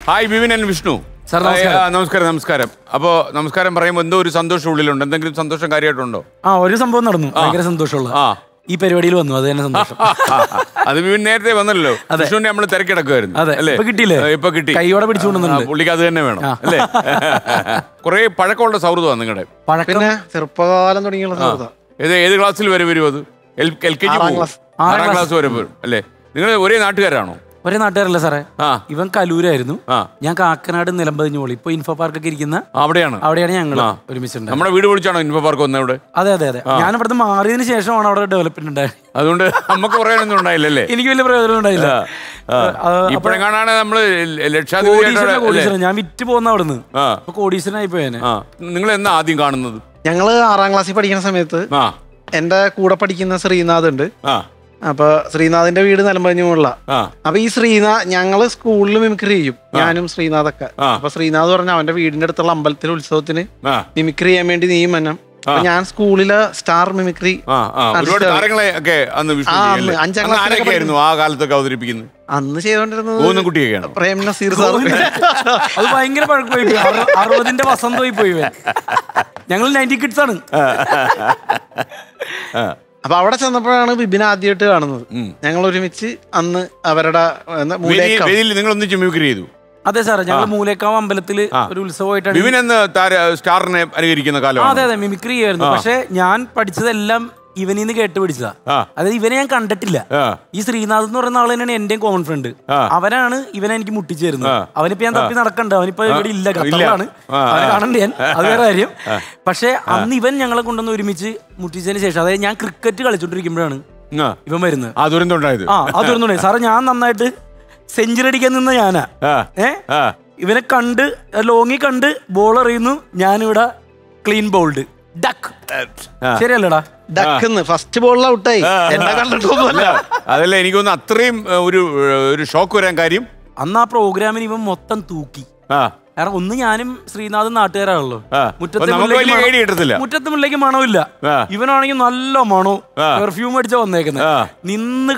Hi Vipin and Vishnu. നമസ്കാരം. അപ്പോ നമസ്കാരം പറയുമ്പോൾ എന്തോ ഒരു സന്തോഷം ഉള്ളിലുണ്ട്. എന്തെങ്കിലും സന്തോഷം കാര്യമായിട്ടുണ്ടോ? ഒരു സംഭവം നടന്നു, ഭയങ്കര സന്തോഷമുള്ള ഈ പരിപാടിയിൽ വന്നു, അത് തന്നെ സന്തോഷം. അത് വിപിൻ നേരത്തെ വന്നല്ലോ, വിഷ്ണുവിനെ നമ്മൾ തിരക്കിടക്കുമായിരുന്നു. കിട്ടിയില്ലേ? ഇപ്പൊ കിട്ടി, കൈയോടെ പിടിച്ചുകൊണ്ടുണ്ട്. പുള്ളിക്ക് അത് തന്നെ വേണം അല്ലേ? കുറെ പഴക്കമുള്ള സൗഹൃദമാണ് നിങ്ങളുടെ. പിന്നെ ചെറുപ്പകാലം തുടങ്ങിയുള്ള സൗഹൃദം. ഏത് ക്ലാസ്സിൽ വരെ വരും അത്? LKG 6ാം ക്ലാസ് വരെ വരും അല്ലേ? നിങ്ങൾ ഒരേ നാട്ടുകാരാണോ? ഒരേ നാട്ടുകാരല്ല സാറേ, ഇവൻ കലൂരായിരുന്നു, ഞാൻ കാക്കനാട് നിലമ്പതിഞ്ഞു പോളി. ഇപ്പൊ ഇൻഫോ പാർക്കൊക്കെ ഇരിക്കുന്ന അവിടെയാണ് ഞങ്ങൾ ഒരുമിച്ചുണ്ട്. നമ്മുടെ വീട് വിളിച്ചാണോ ഇൻഫോ പാർക്ക് വന്നത് അവിടെ? അതെ. ഞാൻ ഇവിടുത്തെ മാറിയതിനു ശേഷമാണ് അവിടെ ഡെവലപ്മെന്റ് ഉണ്ടായത്. അതുകൊണ്ട് നമുക്ക് പറയാനൊന്നും ഉണ്ടായില്ലല്ലേ? എനിക്ക് വലിയ പ്രയോജനം ഉണ്ടായില്ല. ഇപ്പോഴെങ്ങാണ് നമ്മള് ലക്ഷാധിപതി, ഞാൻ വിറ്റ് പോകുന്ന അവിടുന്ന് കോടീശ്വരനായി പോയേനെ. നിങ്ങൾ എന്നാ ആദ്യം കാണുന്നത്? ഞങ്ങള് 6ാം ക്ലാസ്സിൽ പഠിക്കുന്ന സമയത്ത് എന്റെ കൂടെ പഠിക്കുന്ന ശ്രീനാഥ് ഉണ്ട്. അപ്പൊ ശ്രീനാഥിന്റെ വീട് നിലമ്പതിഞ്ഞുള്ള. അപ്പൊ ഈ ഞങ്ങള് സ്കൂളിൽ മിമിക്രി ചെയ്യും, ഞാനും ശ്രീനാഥൊക്കെ. അപ്പൊ ശ്രീനാഥ് പറഞ്ഞ അവന്റെ വീടിന്റെ അടുത്തുള്ള അമ്പലത്തിലെ ഉത്സവത്തിന് മിമിക്രി ചെയ്യാൻ വേണ്ടി നീ മന്നം. ഞാൻ സ്കൂളിലെ സ്റ്റാർ മിമിക്രി അന്ന് ചെയ്തോണ്ടിരുന്നത് പ്രേം നസീർ സാർ. അത് ഭയങ്കര പഴക്കമായി, 60ന്റെ വസന്തമായി പോയി. ഞങ്ങൾ 90 കിഡ്സ് ആണ്. അപ്പൊ അവിടെ ചെന്നപ്പോഴാണ് ബിബിനെ ആദ്യമായിട്ട് കാണുന്നത്. ഞങ്ങൾ ഒരുമിച്ച് അന്ന് അവരുടെ നിങ്ങൾ ഒന്നിച്ച് മിമിക്രി ചെയ്തു. അതെ സാറേ, ഞങ്ങൾ മൂലേക്കാവ് അമ്പലത്തില് ഒരു ഉത്സവമായിട്ടാണ് സ്റ്റാറിനെ അനുകരിക്കുന്ന കാലം. അതെ, മിമിക്രി ചെയ്യായിരുന്നു. പക്ഷെ ഞാൻ പഠിച്ചതെല്ലാം ഇവനിന്ന് കേട്ട് പിടിച്ചതാ. അതായത് ഇവനെ ഞാൻ കണ്ടിട്ടില്ല. ഈ ശ്രീനാഥ് എന്ന് പറയുന്ന ആൾ തന്നെയാണ് എന്റെയും കോമൺ ഫ്രണ്ട്. അവനാണ് ഇവനെ എനിക്ക് മുട്ടിച്ചേരുന്നത്. അവനിപ്പോ ഞാൻ തപ്പി നടക്കണ്ട, അവനിപ്പോ ഇവിടെ ഇല്ല, ഖത്തറിലാണ്. അവനെ കാണണ്ടേ ഞാൻ, അത് വേറെ കാര്യം. പക്ഷെ അന്ന് ഇവൻ ഞങ്ങളെ കൊണ്ടുവന്ന് ഒരുമിച്ച് മുട്ടിച്ചതിന് ശേഷം, അതായത് ഞാൻ ക്രിക്കറ്റ് കളിച്ചോണ്ടിരിക്കുമ്പോഴാണ് ഇവൻ വരുന്നത്. ആ ദുരന്തം സാറേ, ഞാൻ നന്നായിട്ട് സെഞ്ചുറി അടിക്കാൻ നിന്ന ഞാനാ. ഇവനെ കണ്ട് ലോങ്ങി കണ്ട് ബോൾ എറിയുന്നു, ഞാനിവിടെ ക്ലീൻ ബോൾഡ് ഡക്ക്. ശരിയല്ലടാ? ഡക്ക് ഫസ്റ്റ് ബോളിൽ ഔട്ടായി. എന്നെ കണ്ടിട്ടൊന്നുമല്ല. അതല്ല, എനിക്കൊന്ന് അത്രയും ഒരു ഷോക്ക് വരാൻ കാര്യം, അന്ന് ആ പ്രോഗ്രാമിന് ഇവൻ മൊത്തം തൂക്കി. കാരണം ഒന്ന് ഞാനും ശ്രീനാഥും നാട്ടുകാരാണല്ലോ. മുറ്റത്ത് മുല്ലേക്ക് മണമില്ല, ഇവനാണെങ്കിൽ നല്ല മണോ, പെർഫ്യൂം അടിച്ചാ വന്നേക്കുന്നത്. നിന്ന്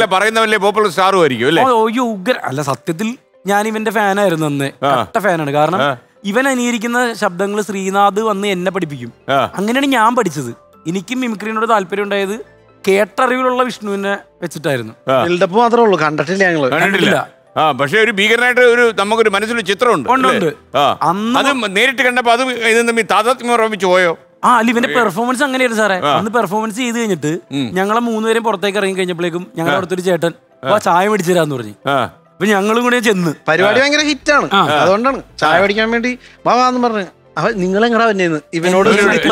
അയ്യോ ഉഗ്ര. അല്ല, സത്യത്തിൽ ഞാൻ ഇവന്റെ ഫാനായിരുന്നു അന്ന്, കട്ട ഫാനാണ്. കാരണം ഇവൻ അനുകരിക്കുന്ന ശബ്ദങ്ങൾ ശ്രീനാഥ് വന്ന് എന്നെ പഠിപ്പിക്കും. അങ്ങനെയാണ് ഞാൻ പഠിച്ചത്. എനിക്കും മിമിക്രീനോട് താല്പര്യം ഉണ്ടായത് കേട്ടറിവിലുള്ള വിഷ്ണുവിനെ വെച്ചിട്ടായിരുന്നു. മാത്രമേ ഉള്ളൂ, കണ്ടിട്ടില്ല ഞങ്ങള്. കണ്ടിട്ടില്ല. പക്ഷെ ഒരു ഭീകരനായിട്ട് നമുക്കൊരു മനസ്സിലൊരു ചിത്രമുണ്ട്. അത് നേരിട്ട് കണ്ടപ്പോ അത് താതാത്മ്യം ഓർമ്മിച്ച് പോയോ? അല്ല, ഇവന്റെ പെർഫോമൻസ് അങ്ങനെയായിരുന്നു സാറേ. അന്ന് പെർഫോമൻസ് ചെയ്ത് കഴിഞ്ഞിട്ട് ഞങ്ങളെ 3 പേരും പുറത്തേക്ക് ഇറങ്ങി കഴിഞ്ഞപ്പോഴേക്കും ഞങ്ങളുടെ അടുത്തൊരു ചേട്ടൻ ചായ മേടിച്ചു തരാന്ന് പറഞ്ഞു. അപ്പൊ ഞങ്ങളും കൂടെ ചെന്ന്, പരിപാടി ഭയങ്കര ഹിറ്റാണ്, അതുകൊണ്ടാണ് ചായ മേടിക്കാൻ വേണ്ടി വാന്ന് പറഞ്ഞു. നിങ്ങളെങ്ങടാ വന്നേന്ന് ഇവനോട്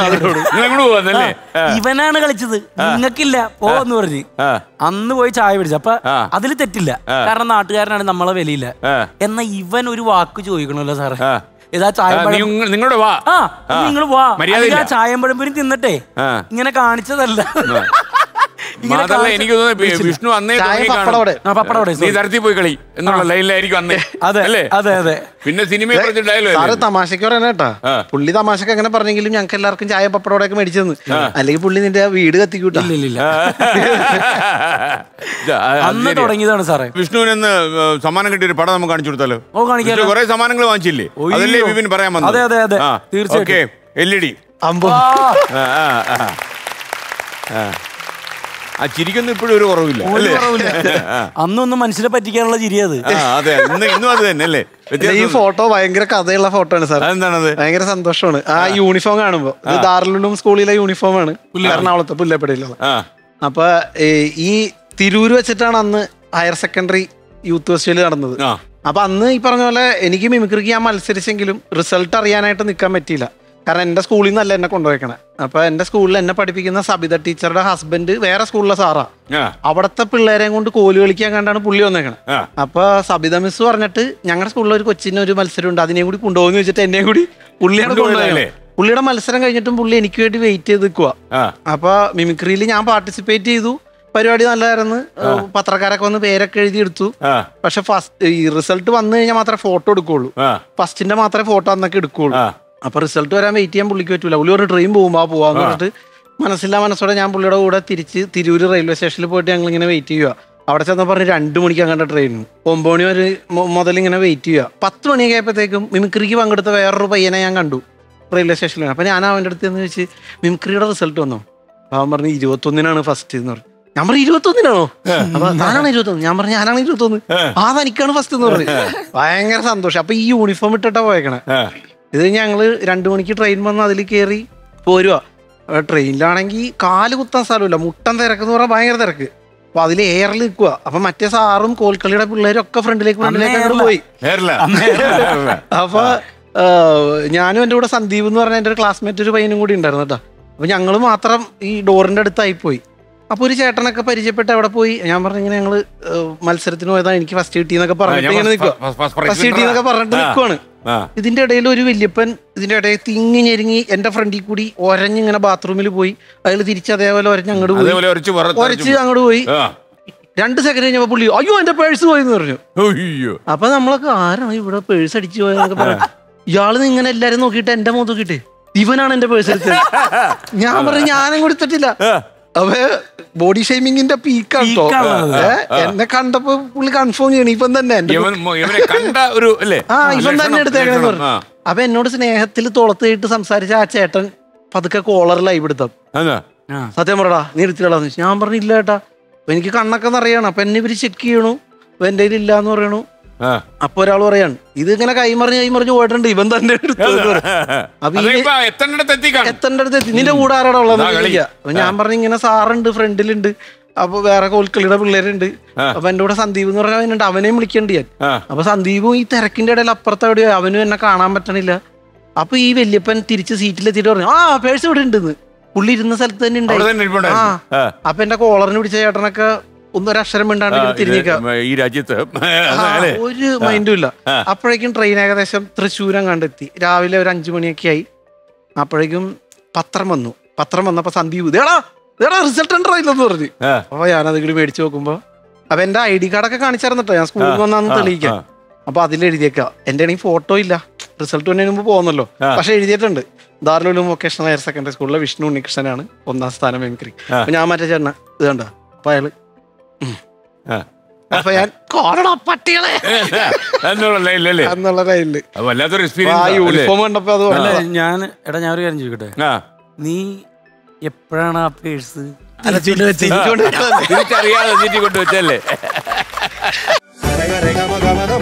ഇവനാണ് കളിച്ചത്, നിങ്ങൾക്കില്ല പോന്ന് പറഞ്ഞ് അന്ന് പോയി ചായ പിടിച്ചു. അപ്പൊ അതിൽ തെറ്റില്ല, കാരണം നാട്ടുകാരനാണ്, നമ്മളെ വിലയില്ല. എന്നാ ഇവൻ ഒരു വാക്ക് ചോദിക്കണല്ലോ സാറേ, ഇതാ ചായപ്പഴം, നിങ്ങൾ വാ, ചായപ്പഴം പോലും തിന്നട്ടെ, ഇങ്ങനെ കാണിച്ചതല്ല. എനിക്ക് തോന്നുന്നു വിഷ്ണു അന്നേ നീ തരത്തി പോയി കളി എന്നുള്ള ലൈനിലായിരിക്കും അന്നേ. അതെ. പിന്നെ സിനിമയെ കുറിച്ച് ഡയലോഗ് തമാശക്ക് പറയാനേട്ടാ, പുള്ളി തമാശക്ക് അങ്ങനെ പറഞ്ഞെങ്കിലും ഞങ്ങൾക്ക് എല്ലാവർക്കും ചായ പപ്പടോടെയൊക്കെ മേടിച്ചു തന്നു. അല്ലെങ്കിൽ പുള്ളി നിന്റെ വീട് കത്തിക്കൂട്ടാ. അന്ന് തുടങ്ങിയതാണ് സാറേ. വിഷ്ണുവിന് സമ്മാനം കിട്ടിയ ഒരു പടം നമുക്ക് കാണിച്ചു കൊടുത്താലോ? കുറെ സമ്മാനങ്ങൾ വാങ്ങിച്ചില്ലേ? അതല്ലേ വിപിൻ പറയാൻ വന്നത്? അതെ തീർച്ചയായും. LED അമ്പോ ആ ചിരിക്കൊന്നും ഇപ്പോഴും ഒരു കുറവില്ല. അന്നൊന്നും മനുഷ്യരെ പറ്റിക്കാനുള്ള ചിരിയത്. അതെ, ഇന്നും അത് തന്നെ അല്ലേ? ഈ ഫോട്ടോ ഭയങ്കര കഥയുള്ള ഫോട്ടോ ആണ് സാർ. എന്താണത്? ഭയങ്കര സന്തോഷമാണ് ആ യൂണിഫോം കാണുമ്പോ. ഇത് ദാറുൽ സ്കൂളിലെ യൂണിഫോം ആണ്, എറണാകുളത്ത് പുല്ലപ്പടിയിലുള്ള. അപ്പൊ ഈ തിരൂര് വെച്ചിട്ടാണ് അന്ന് ഹയർ സെക്കൻഡറി യൂത്ത് ഫെസ്റ്റിവൽ നടന്നത്. അപ്പൊ അന്ന് ഈ പറഞ്ഞ പോലെ എനിക്ക് മിമിക്രിക്ക് ഞാൻ മത്സരിച്ചെങ്കിലും റിസൾട്ട് അറിയാനായിട്ട് നിൽക്കാൻ പറ്റിയില്ല. കാരണം എന്റെ സ്കൂളിൽ നിന്നല്ല എന്നെ കൊണ്ടുപോയിക്കണേ. അപ്പൊ എന്റെ സ്കൂളിൽ എന്നെ പഠിപ്പിക്കുന്ന സബിത ടീച്ചറുടെ ഹസ്ബൻഡ് വേറെ സ്കൂളിലെ സാറാ. അവിടത്തെ പിള്ളേരെയും കൊണ്ട് കോല് കളിക്കാൻ കണ്ടാണ് പുള്ളി വന്നേക്കണേ. അപ്പൊ സബിത മിസ് പറഞ്ഞിട്ട് ഞങ്ങളുടെ സ്കൂളിൽ ഒരു കൊച്ചിന് ഒരു മത്സരം ഉണ്ട്, അതിനെയും കൂടി കൊണ്ടുപോകുന്ന വെച്ചിട്ട് എന്നെയും കൂടി പുള്ളിയാണ് കൊണ്ടുപോയത്. പുള്ളിയുടെ മത്സരം കഴിഞ്ഞിട്ടും പുള്ളി എനിക്ക് വേണ്ടി വെയിറ്റ് ചെയ്ത് നിൽക്കുക. അപ്പൊ മിമിക്രിയിൽ ഞാൻ പാർട്ടിസിപ്പേറ്റ് ചെയ്തു. പരിപാടി നല്ലതായിരുന്നു. പത്രക്കാരൊക്കെ വന്ന് പേരൊക്കെ എഴുതിയെടുത്തു. പക്ഷെ ഫസ്റ്റ് ഈ റിസൾട്ട് വന്നു കഴിഞ്ഞാൽ മാത്രമേ ഫോട്ടോ എടുക്കുള്ളൂ. ഫസ്റ്റിന്റെ മാത്രമേ ഫോട്ടോ അന്നൊക്കെ എടുക്കുള്ളൂ. അപ്പൊ റിസൾട്ട് വരാൻ വെയിറ്റ് ചെയ്യാൻ പുള്ളിക്ക് പറ്റൂല. പുള്ളി ഒരു ട്രെയിൻ പോവാന്ന് പറഞ്ഞിട്ട് മനസ്സില്ലാ മനസ്സോടെ ഞാൻ പുള്ളിയുടെ കൂടെ തിരിച്ച് തിരൂര് റെയിൽവേ സ്റ്റേഷനിൽ പോയിട്ട് ഞങ്ങൾ ഇങ്ങനെ വെയിറ്റ് ചെയ്യുക. അവിടെ ചെന്ന പറഞ്ഞ് 2 മണിക്ക് അങ്ങോട്ട് ട്രെയിൻ, 9 മണി വരെ മുതൽ ഇങ്ങനെ വെയിറ്റ് ചെയ്യുക. 10 മണിയൊക്കെ ആയപ്പോഴത്തേക്കും മിമിക്രിക്ക് പങ്കെടുത്ത വേറൊരു പയ്യനെ ഞാൻ കണ്ടു റെയിൽവേ സ്റ്റേഷനിലാണ്. അപ്പം ഞാൻ അവൻ്റെ അടുത്ത് എന്ന് ചോദിച്ച് മിമിക്രിയുടെ റിസൾട്ട് വന്നോ? അവൻ പറഞ്ഞു 21-നാണ് ഫസ്റ്റ് എന്ന് പറഞ്ഞു. ഞാൻ പറഞ്ഞു 21-നാണോ? അപ്പൊ ഞാനാണ് 21. ഞാൻ പറഞ്ഞു ഞാനാണ് 21. തനിക്കാണ് ഫസ്റ്റ് എന്ന് പറഞ്ഞു. ഭയങ്കര സന്തോഷം. അപ്പൊ ഈ യൂണിഫോം ഇട്ടിട്ടാ പോയേക്കണേ. ഇത് ഞങ്ങള് 2 മണിക്ക് ട്രെയിൻ വന്ന് അതിൽ കയറി പോരുവാ. ട്രെയിനിലാണെങ്കിൽ കാല് കുത്താൻ സ്ഥലമില്ല, മുട്ടൻ തിരക്ക് എന്ന് പറഞ്ഞാൽ ഭയങ്കര തിരക്ക്. അപ്പൊ അതിൽ എയറിൽ നിൽക്കുക. അപ്പൊ മറ്റേ സാറും കോൽക്കളിയുടെ പിള്ളേരും ഒക്കെ ഫ്രണ്ടിലേക്ക് അങ്ങോട്ട് പോയി. അപ്പൊ ഞാനും എൻ്റെ കൂടെ സന്ദീപ് എന്ന് പറഞ്ഞ എൻ്റെ ഒരു ക്ലാസ്മേറ്റ് ഒരു പയ്യനും കൂടി ഉണ്ടായിരുന്നു കേട്ടോ. അപ്പൊ ഞങ്ങൾ മാത്രം ഈ ഡോറിന്റെ അടുത്തായി പോയി. അപ്പൊ ഒരു ചേട്ടനൊക്കെ പരിചയപ്പെട്ട് അവിടെ പോയി. ഞാൻ പറഞ്ഞു ഇങ്ങനെ ഞങ്ങള് മത്സരത്തിന് പോയതാണ്, എനിക്ക് ഫസ്റ്റ് കിട്ടിയെന്നൊക്കെ പറഞ്ഞിട്ട് ഇങ്ങനെ നിൽക്കുക. ഫസ്റ്റ് കിട്ടിയെന്നൊക്കെ പറഞ്ഞിട്ട് നിൽക്കുവാണ്. ഇതിന്റെ ഇടയിൽ ഒരു വല്യപ്പൻ ഇതിന്റെ ഇടയിൽ തിങ്ങി ഞെരുങ്ങി എന്റെ ഫ്രണ്ടിൽ കൂടി ഒരഞ്ഞിങ്ങനെ ബാത്റൂമിൽ പോയി. അയാൾ തിരിച്ച് അതേപോലെ ഒരഞ്ഞ് അങ്ങോട്ട് പോയി, ഒരച്ച് അങ്ങോട്ട് പോയി. 2 സെക്കൻഡ് കഴിഞ്ഞപ്പോ പുള്ളി അയ്യോ എന്റെ പേഴ്സ് പോയെന്ന് പറഞ്ഞു. അപ്പൊ നമ്മളൊക്കെ ആരാണ് ഇവിടെ പേഴ്സ് അടിച്ചു പോയെന്നൊക്കെ പറഞ്ഞു. ഇയാള് ഇങ്ങനെ എല്ലാരും നോക്കിയിട്ട് എന്റെ മുഖത്ത് നോക്കിയിട്ട് ഇവനാണ് എന്റെ പേഴ്സ് എടുത്തത്. ഞാൻ പറഞ്ഞു ഞാനും കൊടുത്തിട്ടില്ല. അപ്പൊ ബോഡി ഷെയ്മിങ്ങിന്റെ പീക്കാണ് കേട്ടോ. എന്നെ കണ്ടപ്പോ പുള്ളി കൺഫേം ചെയ്യണം ഇവൻ തന്നെ ഇവൻ തന്നെ എടുത്തേക്കെന്ന് പറഞ്ഞു. അപ്പൊ എന്നോട് സ്നേഹത്തിൽ തുളത്തിയിട്ട് സംസാരിച്ച ആ ചേട്ടൻ പതുക്കെ കോളറിലായി ഇവിടുത്തെ സത്യം പറടാ നീ എടുത്തിടാന്ന് ചോദിച്ചു. ഞാൻ പറഞ്ഞില്ല ചേട്ടാ, എനിക്ക് കണ്ണൊക്കെ നിറയാണ്. അപ്പൊ എന്നെ ഇവര് ചെക്ക് ചെയ്യണു, എന്റെ കയ്യിൽ ഇല്ലാന്ന് പറയണു. അപ്പൊ ഒരാൾ പറയാണ് ഇത് ഇങ്ങനെ കൈമറിഞ്ഞ് പോയിട്ടുണ്ട്, ഇവൻ തന്നെ എത്തേണ്ടടുത്ത് നിന്റെ കൂടെ ആരാടാ ഉള്ളത്? അപ്പൊ ഞാൻ പറഞ്ഞു ഇങ്ങനെ സാറുണ്ട് ഫ്രണ്ടിലുണ്ട്, അപ്പൊ വേറെ കോൽക്കളിയുടെ പിള്ളേരുണ്ട്. അപ്പൊ എന്റെ കൂടെ സന്ദീപ് എന്ന് പറഞ്ഞാൽ അവനെയും വിളിക്കണ്ട് ഞാൻ. അപ്പൊ സന്ദീപും ഈ തിരക്കിന്റെ ഇടയിൽ അപ്പുറത്ത് എവിടെയോ, അവനും എന്നെ കാണാൻ പറ്റണില്ല. അപ്പൊ ഈ വല്യപ്പൻ തിരിച്ച് സീറ്റിലെത്തിയിട്ട് പറഞ്ഞു പേഴ്സ് ഇവിടെ ഉണ്ടെന്ന്. പുള്ളി ഇരുന്ന സ്ഥലത്ത് തന്നെ ഉണ്ടായി. അപ്പൊ എന്റെ കോളറിന് പിടിച്ച ചേട്ടനൊക്കെ ഒരക്ഷരം മിണ്ടാണ്ട് തിരിഞ്ഞേക്കാം. ഈ രാജ്യത്ത് ഒരു മൈൻഡും ഇല്ല. അപ്പോഴേക്കും ട്രെയിൻ ഏകദേശം തൃശ്ശൂരം കണ്ടെത്തി. രാവിലെ ഒരു 5 മണിയൊക്കെ ആയി. അപ്പോഴേക്കും പത്രം വന്നപ്പോ സന്ദീപ് റിസൾട്ട് ഉണ്ടായില്ലെന്ന് പറഞ്ഞു. അപ്പൊ ഞാനത് കൂടി മേടിച്ചു നോക്കുമ്പോ അപ്പൊ എന്റെ ID കാർഡൊക്കെ കാണിച്ചായിരുന്നട്ടോ, ഞാൻ സ്കൂളിൽ വന്നാന്ന് തെളിയിക്കാം. അപ്പൊ അതിലെഴുതിയേക്കാം. എന്റെ ആണെങ്കിൽ ഫോട്ടോ ഇല്ല, റിസൾട്ട് വന്നതിന് മുമ്പ് പോകുന്നല്ലോ. പക്ഷെ എഴുതിയിട്ടുണ്ട് Darul Uloom vocational higher secondary സ്കൂളിലെ വിഷ്ണു ഉണ്ണികൃഷ്ണനാണ് 1ാം സ്ഥാനം മിമിക്രി. അപ്പൊ ഞാൻ മറ്റേ ചേട്ടന ഇത് കണ്ട. അപ്പൊ അയാള് അപ്പൊ ഞാൻ പട്ടികളെ എന്നുള്ള ലൈനില് യൂണിഫോം കണ്ടപ്പോ അതുപോലെ ഞാനൊരു കാര്യം ചോദിക്കട്ടെ, നീ എപ്പോഴാണ് ആ പേഴ്സ് അറിയാതെ കൊണ്ടുവച്ചല്ലേ?